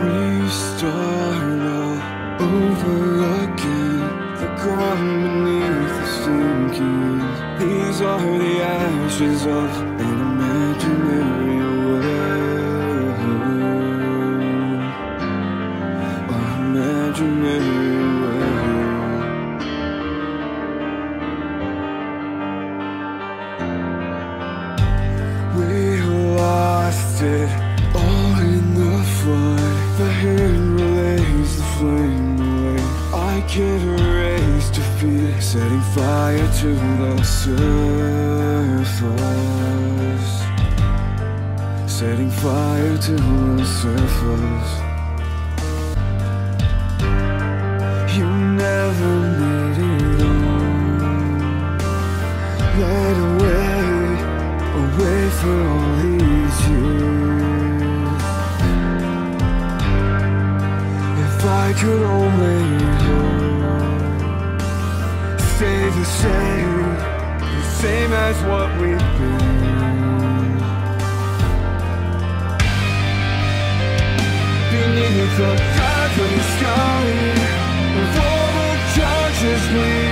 Restart all over again. The ground beneath is sinking. These are the ashes of an imaginary world. An imaginary world. We lost it all in the flood. The hand relays the flame away. I can't erase defeat, setting fire to the surface. Setting fire to the surface. You never made it home. Led away for all these years. If I could only stay the same as what we've been. Beneath the darkening sky, with all the judges we